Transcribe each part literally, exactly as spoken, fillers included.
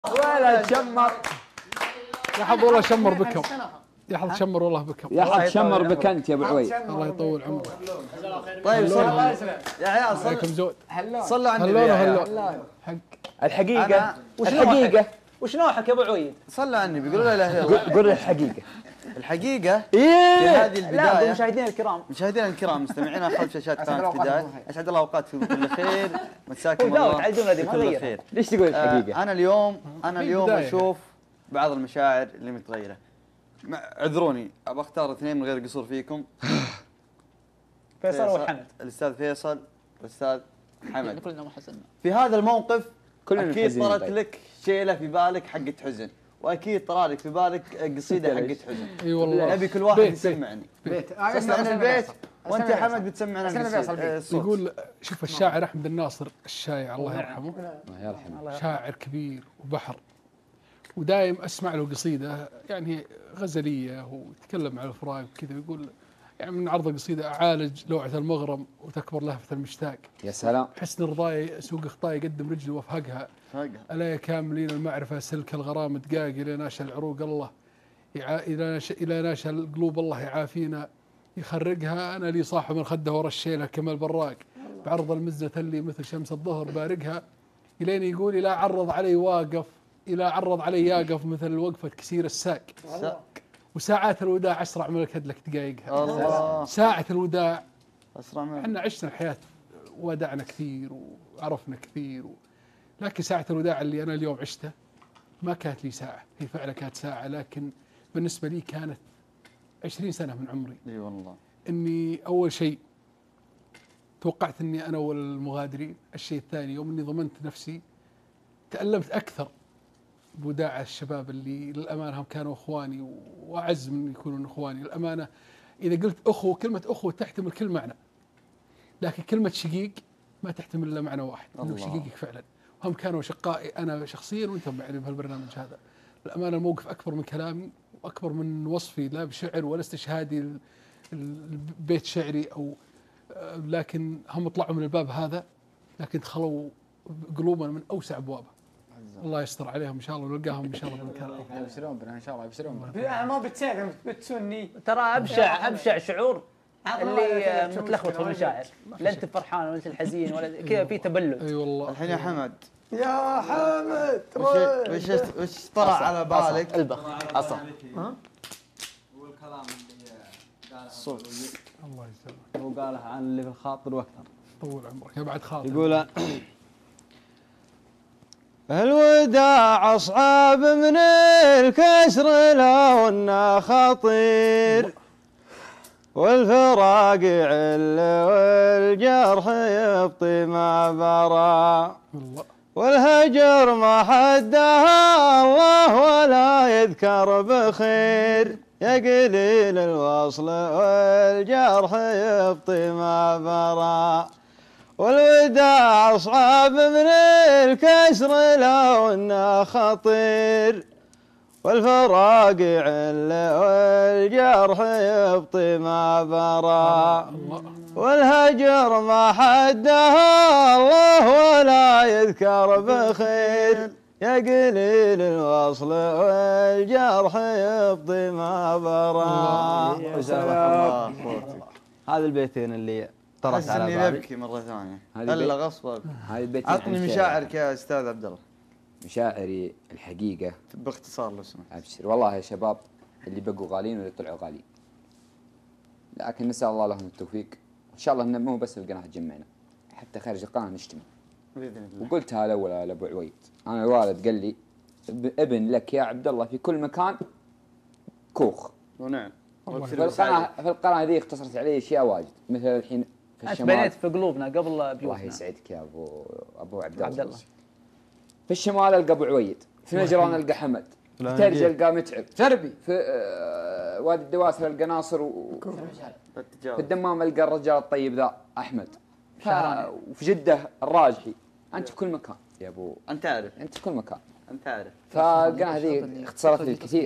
ولا تشمر يا حظ والله شمر بكم، يا حظ شمر والله بكم، يا حظ شمر بك انت يا ابو عويد. الله يطول عمرك. طيب صلوا يا عيال عليكم زود. صلوا على النبي هلون يا عيال. هلون. حق الحقيقه وش الحقيقه وش نوعك يا ابو عويد؟ صلوا على النبي قولوا لا اله الا الله. قول الحقيقه. الحقيقه ايه في هذه لا البدايه مشاهدينا الكرام مشاهدينا الكرام مستمعينا خلف شاشات قناه البدايه، اسعد الله اوقاتكم بكل خير، مساكم هو داود الله على الجمله دي ما بكل غيرها. خير. ليش تقول الحقيقه؟ آه انا اليوم انا في اليوم بداية. اشوف بعض المشاعر اللي متغيره. مع- اعذروني ابغى اختار اثنين من غير قصور فيكم. فيصل وحمد. الاستاذ فيصل الاستاذ حمد. كلنا محزنين. في هذا الموقف كلنا اكيد محزنين طرت طيب. لك شيله في بالك حقة حزن، واكيد طرالك في بالك قصيده حقة حزن. اي والله. نبي كل واحد بيت- يسمعني. بيت سمعنا البيت وانت يا حمد بتسمعنا القصيدة. الصوت. يقول شوف الشاعر احمد الناصر الشايع الله يرحمه، الله يرحمه. شاعر كبير وبحر، ودايم اسمع له قصيده يعني غزليه ويتكلم عن الفراق وكذا، يقول يعني من عرض قصيده اعالج لوعه المغرم وتكبر لهفه المشتاق، يا سلام. حسن رضاي سوق خطاي يقدم رجله وافهقها، فقه. الا يا كاملين المعرفه سلك الغرام دقاق الى ناشا العروق الله يع... الى ناشا الى ناشا القلوب الله يعافينا يخرقها، انا لي صاحب من خده ورا الشيله كمال براق بعرض المزه اللي مثل شمس الظهر بارقها، الين يقول الى عرض علي واقف الى عرض علي ياقف مثل وقفه كسير الساق، وساعات الوداع اسرع من الكدلك دقايقها. الله ساعه الوداع اسرع من احنا عشنا الحياه ودعنا كثير وعرفنا كثير و... لكن ساعة الوداع اللي أنا اليوم عشته ما كانت لي ساعة، هي فعلا كانت ساعة، لكن بالنسبة لي كانت عشرين سنة من عمري. اي والله. إني أول شيء توقعت إني أنا أول المغادرين، الشيء الثاني يوم إني ضمنت نفسي تألمت أكثر بوداع الشباب اللي للأمانة هم كانوا إخواني وأعز من يكونوا إخواني، للأمانة إذا قلت أخو كلمة أخو تحتمل كل معنى، لكن كلمة شقيق ما تحتمل إلا معنى واحد، إنه شقيقك فعلا. هم كانوا شقائي أنا شخصيا وأنتم يعني بهالبرنامج هذا. الأمانة الموقف أكبر من كلامي وأكبر من وصفي لا بشعر ولا استشهادي البيت شعري أو لكن هم طلعوا من الباب هذا، لكن دخلوا قلوبنا من أوسع أبوابه. الله يستر عليهم إن شاء الله ونلقاهم إن شاء الله بالمكان. يبشرون بنا ان شاء الله يبشرون بنا. لا ما بتساعد بتسني ترى ابشع ابشع شعور اللي متلخبط في المشاعر، لا انت فرحان ولا انت الحزين ولا كذا، في تبلد. اي والله. الحين يا حمد يا حمد وش وش وش طلع على بالك؟ البخ عصا. والكلام اللي قاله الصوت. الله يسلمك. هو قالها عن اللي في الخاطر واكثر. طول عمرك يا بعد خاطر. يقول الوداع أصعب من الكسر لو انه خطير، والفراق يعل والجرح يبطي ما برا، والهجر ما حدها الله ولا يذكر بخير، يا قليل الوصل والجرح يبطي ما برا، والوداع أصعب من الكسر لو انه خطير، والفراق يعل والجرح يبطي ما برا، والهجر ما حدها الله ولا يذكر بخير، يا قليل الوصل والجرح يبطي ما برا. هذا البيتين اللي طرت على بالي. اني ببكي مره ثانيه الا غصبك. هذه البيت عطني مشاعرك يا استاذ عبد الله. مشاعري الحقيقة باختصار لو سمحت. أبشر والله يا شباب اللي بقوا غاليين واللي طلعوا غاليين، لكن نسأل الله لهم التوفيق، إن شاء الله إنه مو بس القناة تجمعنا، حتى خارج القناة نجتمع. باذن الله. وقلتها الأول لأبو عويد، أنا الوالد قال لي ابن لك يا عبد الله في كل مكان كوخ. ونعم. في القناة في القناة ذي اختصرت علي أشياء واجد، مثل الحين في انت الشمال. بنيت في قلوبنا قبل بيوتنا. الله يسعدك يا أبو أبو عبد عبد الله. الله. في الشمال ألقى أبو عويد، في نجران ألقى حمد، في ترج ألقى متعب، تربي في آه وادي الدواسر ألقى ناصر، و في الدمام ألقى الرجال الطيب ذا أحمد، وفي جدة الراجحي. أنت في كل مكان يا أبو، انت عارف أنت في كل مكان. انت عارف. فالقناة هذه اختصرت لي الكثير،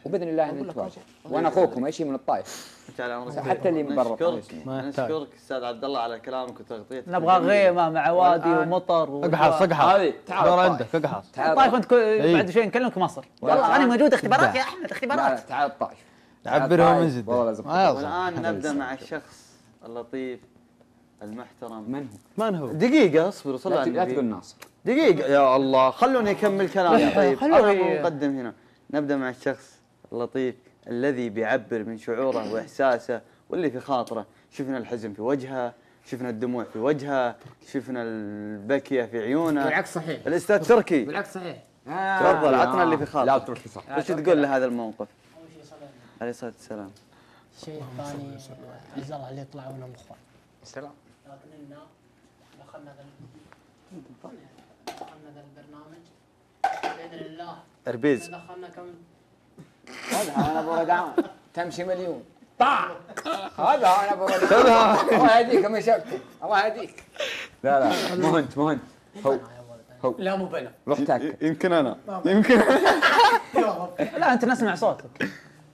وباذن الله ان نتواجد. وانا اخوكم اي شيء من الطائف. حتى اللي من برا الطائف. نشكرك استاذ عبد الله على كلامك وتغطيتك. نبغى غيمه مع وادي ومطر. اقحص اقحص. هذه تعال عندك اقحص. طيب انت بعد شوي نكلمك مصر. والله انا موجود اختبارات يا احمد اختبارات. تعال الطائف. عبرهم من زد. والان نبدا مع الشخص اللطيف المحترم. من هو؟ من هو؟ دقيقة اصبر صل على لا النبي. تقول ناصر. دقيقة يا الله خلوني اكمل كلامي طيب. خلوني- انا مقدم هنا. نبدا مع الشخص اللطيف الذي بيعبر من شعوره واحساسه واللي في خاطره. شفنا الحزن في وجهه، شفنا الدموع في وجهه، شفنا البكيه في عيونه. بالعكس صحيح. الاستاذ تركي بالعكس صحيح. تفضل عطنا اللي في لا خاطرك. تركي صح. وش تقول لهذا الموقف؟ عليه الصلاه والسلام. الشيء الثاني عز الله اللي يطلعون الاخوان. السلام. لكن إنا دخلنا ذا دخلنا ذا البرنامج باذن الله. اربيز. دخلنا كم هذا انا ابو ردعان تمشي مليون طاع. هذا انا ابو ردعان. الله يهديك ما شفتك. الله يهديك. لا لا مو انت مو انت. هو لا مو بنا. روح تاكل. يمكن انا يمكن لا انت نسمع صوتك.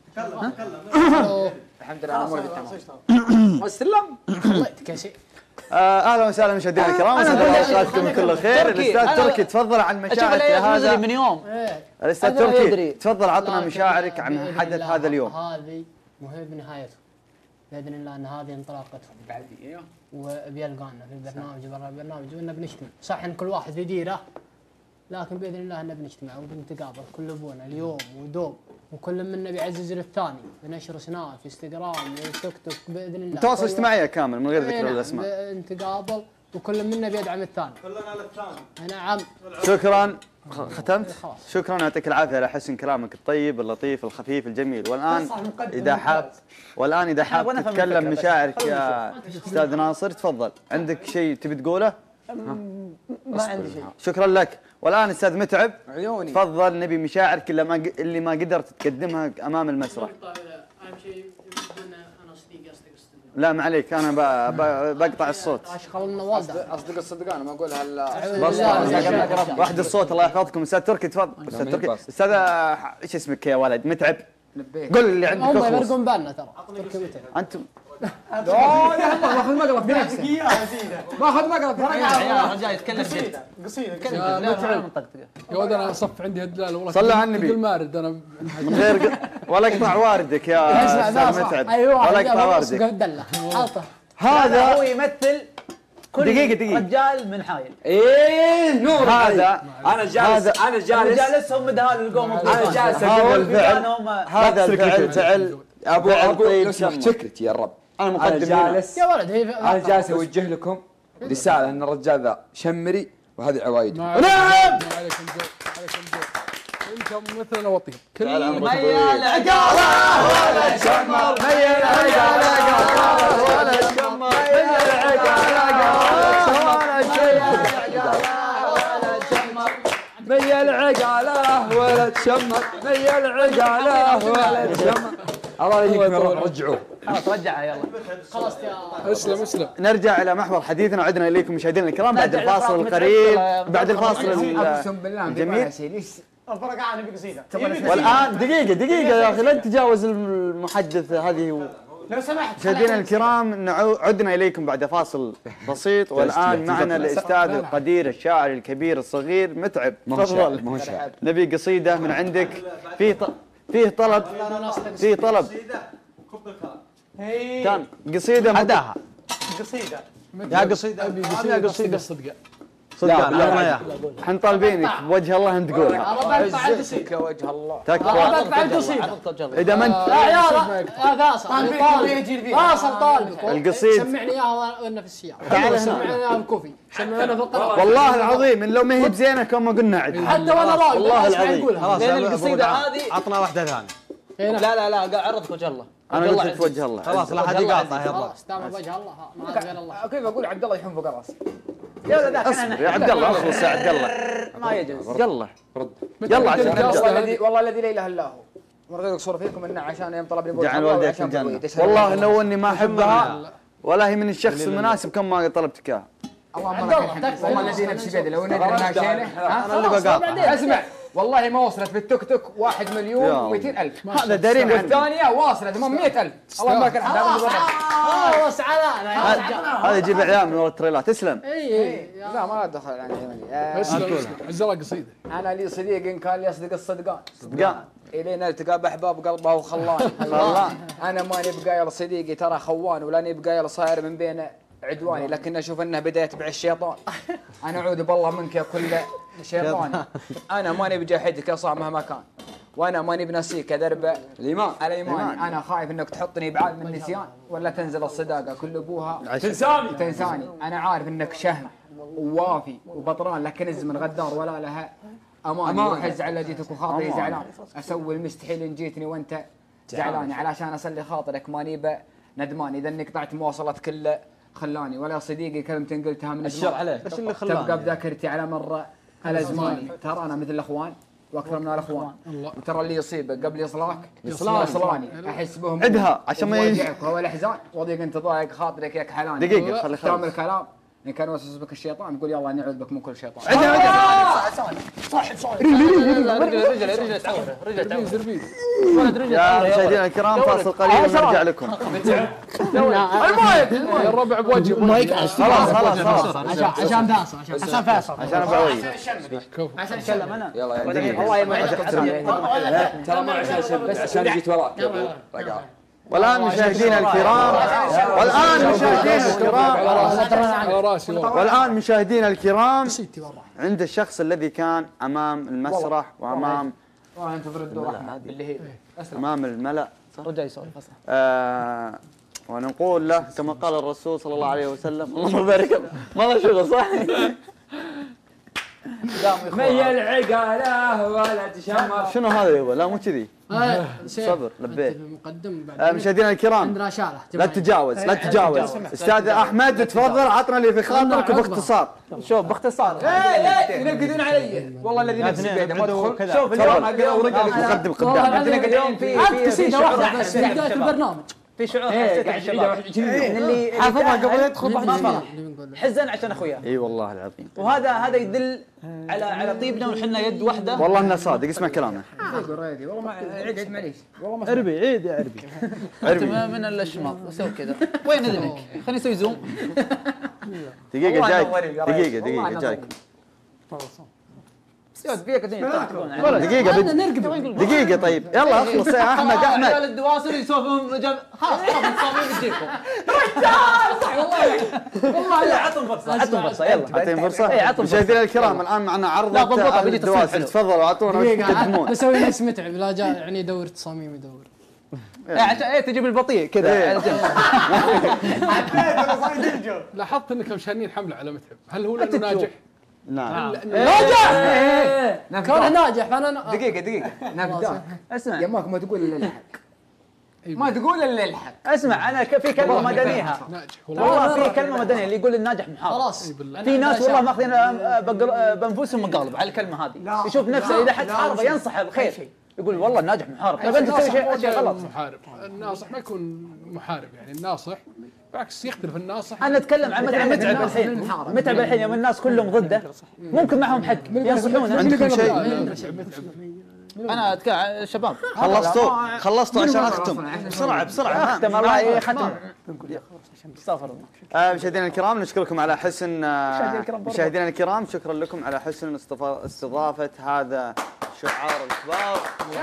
الحمد لله اموري تمام. والسلام. خليتك يا شيء. آه، اهلا وسهلا مشاهدينا الكرام، اسعد الله اوقاتكم بكل خير. الاستاذ تركي تفضل عن مشاعرك اشوف هذا. من يوم. الاستاذ أنا لا تركي يدري. تفضل عطنا لكن مشاعرك عن بإذن حدث الله هذا اليوم. هذه مو هي بنهايته. باذن الله ان هذه انطلاقتهم. بعد ايوه. وبيلقانا في البرنامج برا البرنامج وإننا بنجتمع، صح ان كل واحد في ديره لكن باذن الله اننا بنجتمع وبنتقابل كل ابونا اليوم ودوم وكل منا بيعزز للثاني بنشر سناب في انستغرام وتيك توك باذن الله. تواصل كل اجتماعي كامل من غير واحد- ذكر نعم، الاسماء. نتقابل وكل منا بيدعم الثاني. كلنا للثاني. نعم. شكرا. خ- ختمت؟ خلاص. شكرا يعطيك العافيه على حسن كلامك الطيب اللطيف الخفيف الجميل. والان اذا حاب والان اذا حاب وأنا أفهم تتكلم الفكرة بس. مشاعرك يا استاذ ناصر تفضل. عندك شيء تبي تقوله؟ ما عندي شيء. شكرا لك. والان استاذ متعب عيوني. تفضل نبي مشاعرك اللي ما اللي ما قدرت تقدمها امام المسرح. اهم شيء بدنا انا صديق اصدق الصدق. لا ما عليك انا ب- ب- بقطع الصوت. اشغل النوادر. اصدق الصدق انا ما اقولها الا بس واحد الصوت الله يحفظكم. استاذ تركي تفضل. استاذ تركي استاذ ايش اسمك يا ولد متعب؟ لبيك. قل اللي عندك هم اخلص. يفرقون بالنا ترى. تركي متعب. انتم ماخذ مقلب بنفسه. ماخذ مقلب. يا رجال يتكلم جد. قصيده لا لا منطقتك. يا ولد انا صف عندي هدلال والله. صلى على النبي. مثل المارد انا. من غير ق- ولا اقطع واردك يا استاذ متعب. ايوه ولا اقطع واردك. الدله حاطه. هذا هو هذا يمثل كل دقيقة- دقيقة. رجال من حايل. ايه نور. هذا انا جالس هذا- انا جالس جالسهم دهال القوم انا جالس هذا اقول الفعل هم هذا الفعل فعل ابو فعل ابو طيب لو سمحت شمع. سكرتي يا رب. انا انا مقدم هنا. جالس يا ولد هي انا جالس اوجه لكم رساله ان الرجال ذا شمري وهذه عوايد. ما عليكم نعم. ما عليكم ذوق ما عليكم ذوق. انتم مثلنا وطيب. كل تعال عمرك ميال عقاله ولا شمر ميال عقاله ولا شمر ميال عقاله ميال عقاله ولا تشمر ميال عقاله ولا تشمر. الله يهديكم يا رب رجعوه. خلاص رجعها يلا. خلاص يا اسلم اسلم. نرجع الى محور حديثنا وعدنا اليكم مشاهدينا الكرام بعد نرجع الفاصل لفراغ القريب متعب. بعد الفاصل اقسم بالله الجميل. شيء ليش الفرق عني بقصيده. والان دقيقه دقيقه يا اخي لا تتجاوز المحدث هذه. لو سمحت مشاهدينا الكرام نعو- عدنا اليكم بعد فاصل بسيط. والان معنا الاستاذ القدير الشاعر الكبير الصغير متعب. تفضل. مو شاعر. نبي قصيده من عندك. في ط... فيه طلب فيه طلب هي كان قصيده عداها قصيده. يا قصيده ابي أنا قصيده قصيدة. صدقه. صدق لا انا ما يا احنا طالبينك بوجه الله ان تقولها. عزتك يا وجه الله. تكفى بقطع القصيده. اذا ما انت لا يا يا فاصل طالبك فاصل طالبك القصيد. سمعني اياها وانا في السياره. تعال هنا. سمعني اياها بكوفي سمعني انا في الطرف. والله العظيم ان لو ما هي بزينه كان ما قلنا عد. حتى وانا راقد والله اسمع العظيم. نقولها. خلاص لأن يا أبو القصيدة دعاء. هذه- عطنا واحده ثانيه. لا لا لا قاعد عرضك وجه الله. انا وجه الله قلت لك وجه الله. خلاص لا حد يقاطع يلا. خلاص تمام وجه الله ما غير الله. كيف اقول عبد الله يحوم فوق راسي؟ اصبر يا عبد الله اخلص يا عبد الله. ما يجوز. يلا رد. يلا عشان والله نبدا. الذي والله الذي لا اله الا هو. من غير صور فيكم انه عشان يوم طلبني بوجه جعل الله والديك وعشان في الجنه. بوجه. تشهد والله أن لو اني ما احبها ولا هي من الشخص المناسب كم ما طلبتك اياها. اللهم لك الحمد. والله الذي نفسي بيده لو ندري انها شينه. انا اللي بقاطع. اسمع والله ما وصلت في التوك توك واحد مليون ومئتين ألف. هذا دارين عنه. والثانية واصلة ثمانمئة ألف. اللهم لك الحمد. خلاص على هذا يجيب اعلان من ورا التريلات. تسلم. اي لا ما دخل يعني. اسلم عزلها قصيده. انا لي صديق كان يصدق الصدقان. صدقان. الين التقى باحباب قلبه وخلان. خلان. انا ماني بقايل صديقي ترى خوان ولا ني بقايل صاير من بين عدواني، لكن اشوف انه بدا يتبع الشيطان. انا اعوذ بالله منك يا كل شيطان. انا ماني بجاحدك يا صاح مهما كان، وانا ماني بنسيك درب الايمان على ايماني. انا خايف انك تحطني بعاد من النسيان ولا تنزل الصداقه كل ابوها تنساني تنساني. انا عارف انك شهم ووافي وبطران، لكن الزمن غدار ولا لها امان. وحز على جيتك وخاطري زعلان، اسوي المستحيل ان جيتني وانت زعلاني، علشان اسلي خاطرك ماني ندمان. اذا انك قطعت مواصلات كل خلاني، ولا صديقي كلمة قلتها من الشر عليه. ايش اللي خلاني؟ تبقى بذاكرتي على مر الازمان. ترى انا مثل الاخوان واكثر من الاخوان، وترى اللي يصيبك قبل يصلاك يصلاني. احس بهم عدها عشان ما يجي هو الاحزان وضيق انت ضايق خاطرك ياك حلاني. دقيقة خلي ختام الكلام ان كان وسوس بك الشيطان تقول يلا نعوذ بك من كل شيطان. عدها عدها صح صح رجل رجل رجل تعوره رجل تعوره ولد رجل. يا مشاهدينا الكرام فاصل قليل ونرجع لكم. المايك الربع بوجه مايك خلاص خلاص خلاص عشان فيصل عشان فيصل عشان ابوي. عشان اتكلم انا. يلا دقيقة الله يمعك. ترى ما عشان شب بس عشان جيت وراك. والآن مشاهدينا الكرام والآن مشاهدينا الكرام على راسي والآن مشاهدينا الكرام عند الشخص الذي كان أمام المسرح وأمام انتظر الدور احمد اللي هي أمام الملأ. رجع يسولف. آه ونقول له كما قال الرسول صلى الله عليه وسلم اللهم بارك. ما شغل صح. مي العقاله ولا تشمر. شنو هذا يبا؟ لا مو كذي. صبر لبيت. مقدم آه مشاهدينا الكرام عندنا شاله لا تتجاوز لا تتجاوز. استاذ احمد تفضل عطنا اللي في خاطرك باختصار. شوف باختصار. ايه ينقدون علي والله الذي نفسي بيده ما ادخل. شوف اليوم مقدم قدام. عندنا اليوم في في قصيده واحده بس في بدايه البرنامج. في شعور حسيت الشباب اللي حافظها قبل يدخل ما فرح حزن عشان اخوياه. اي والله العظيم. وهذا هذا يدل على على طيبنا وحنا يد واحده. والله انه صادق. اسمع كلامه. والله ما عيد عيد معليش والله ما عربي عيد يا عربي. انت من الشمال سوي كذا. وين اذنك؟ خليني اسوي زوم. دقيقه جايك دقيقه دقيقه جايك سيود فيك الدنيا. دقيقه دقيقه طيب يلا اخلص يا احمد. احمد رجال الدواسر يسولفون رجال خلاص خلاص تصاميم تجيكم. صح والله والله عطهم فرصه عطهم فرصه يلا اعطيهم فرصه. مشاهدينا الكرام الان معنا عرض اهل الدواسر. تفضلوا اعطونا وش تقدمون. بسوي نفس متعب لا جاء يعني يدور تصاميم يدور. ايه تجيب البطيء كذا على جنب. لاحظت انكم شانين حمله على متعب، هل هو لانه ناجح؟ نعم ناجح كونه ناجح فانا دقيقة دقيقة نبدأ. اسمع يماك ما تقول الا الحق. ما تقول الا الحق. اسمع انا في كلمه مدنيها ناجح والله في كلمه مدنيه اللي يقول الناجح محارب. خلاص في ناس والله ماخذين بانفسهم مقالب على الكلمه هذه. يشوف نفسه اذا حد حاربه ينصح بخير يقول والله الناجح محارب. طيب انت تسوي شيء اشياء غلط. محارب الناصح ما يكون محارب يعني الناصح بالعكس يختلف الناصح. انا اتكلم عن مثلا متعب الحين متعب الحين يوم الناس كلهم ضده ممكن معهم حق ينصحونه. عندكم شيء؟ انا اتكلم عن الشباب. خلصتوا خلصتوا عشان اختم بسرعه بسرعه. اختم الله ختم. استغفر الله. آه مشاهدينا الكرام نشكركم على حسن آه مشاهدينا الكرام شكرا لكم على حسن استضافه هذا شعار الكبار.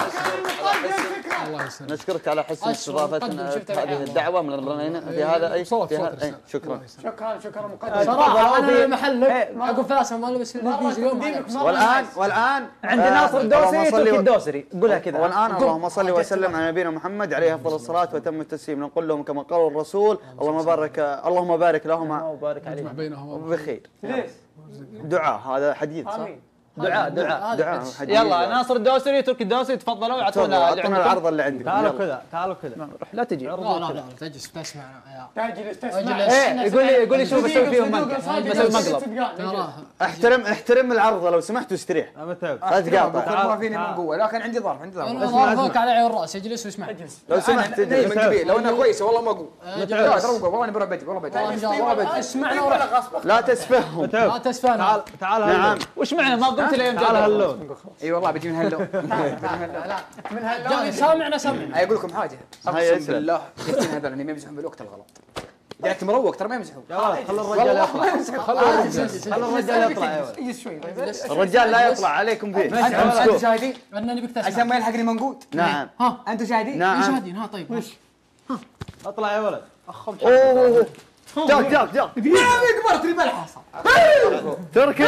نشكرك على حسن استضافتنا هذه الدعوه من في هذا اي شكرا شكرا شكرا مقدم. صراحه انا محلك اقول فاسم ما لبس اليوم. والان والان عند ناصر الدوسري تركي الدوسري قولها كذا. والان اللهم صل وسلم على نبينا محمد عليه افضل الصلاه وتم التسليم. نقول لهم كما قال الرسول اللهم بارك اللهم بارك لهما وبارك عليهم بخير. دعاء هذا حديث صح؟ دعاء دعاء دعاء يلا ناصر الدوسري تركي الدوسري تفضلوا اعطونا اعطونا العرض اللي عندكم. تعالوا كذا تعالوا كذا. روح لا تجي. لا لا لا تجلس تسمع تجلس تسمع. ايه يقول لي يقول لي شوف بسوي فيهم بسوي مقلب. احترم احترم العرض لو سمحت واستريح. متعب لا تقاطع. ما فيني من قوه لكن عندي ظرف عندي ظرف. انا فوق على عين الراس اجلس واسمع. لو سمحت من قبيل لو انها كويسه والله ما اقول. لا ترى والله انا برا بيتي والله بيتي. اسمعنا لا تسفههم. لا تسفهنا. تعال نعم وش معنى ما قلت انت اللي تعال هاللون. اي والله بيجي من هاللون. لا من هاللون سامعنا سامعنا. اقول لكم حاجه هاي اقسم بالله جبتين هذول اللي ما يمزحون بالوقت الغلط. قاعد مروق ترى ما يمزحون. يا ولد خلي الرجال يطلع. خلي الرجال يطلع يا ولد. يجلس شوي طيب. الرجال لا يطلع عليكم فيه. انتم شاهدين انني بك تسمع. عشان ما يلحقني منقود. نعم ها انتم شاهدين؟ نعم. شاهدين ها طيب. وش؟ اطلع يا ولد. اوه جاك جاك جاك كبرت لي بالحصى. تركي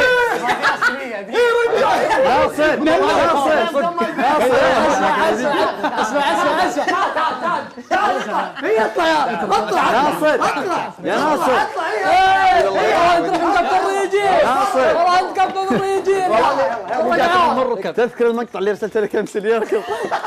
ناصر ناصر اسمع اسمع اسمع. هي اطلع يا اطلع ناصر يا ناصر والله انت مقبض الرجال. ناصر والله انت مقبض الرجال. والله تذكر المقطع اللي ارسلت لك امس اللي يركض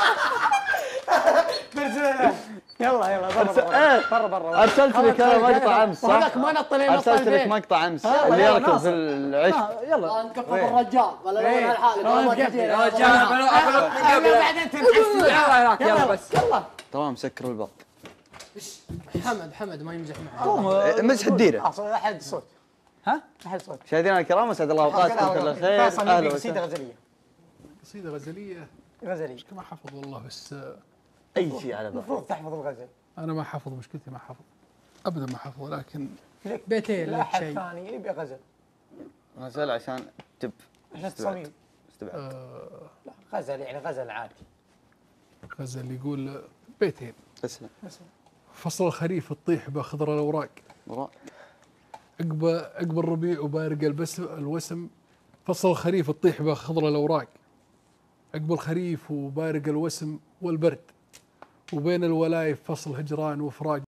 يلا يلا برا برا برا ارسلت لك انا مقطع امس صح؟ هذاك ما نط لين نط ارسلت لك البيت. مقطع امس اللي يركض في العشب والله انت مقبض الرجال ولا لون الحالي. والله كثير. بعدين تنحس يلا هناك يلا بس. ترى مسكر الباب حمد حمد ما يمزح معه. مسح الديره احد صوت ها؟ احد صوت مشاهدينا الكرام اسعد الله اوقاتكم كل خير فيصل اهلا يبي وسهلا قصيده غزليه قصيده غزليه غزليه ما حافظ والله بس آه، اي شيء على بالك المفروض تحفظ الغزل انا ما حافظ مشكلتي ما حافظ ابدا ما حافظ ولكن بيتين لا لك احد شيء. ثاني يبي غزل غزل عشان تب عشان تصميم استبعد آه، لا غزل يعني غزل عادي غزل يقول آه، بيتين. تسلم فصل الخريف تطيح بخضر الاوراق، وراء عقب عقب الربيع وبارق البسم الوسم. فصل الخريف تطيح بخضر الاوراق، عقب الخريف وبارق الوسم والبرد، وبين الولايف فصل هجران وفراق.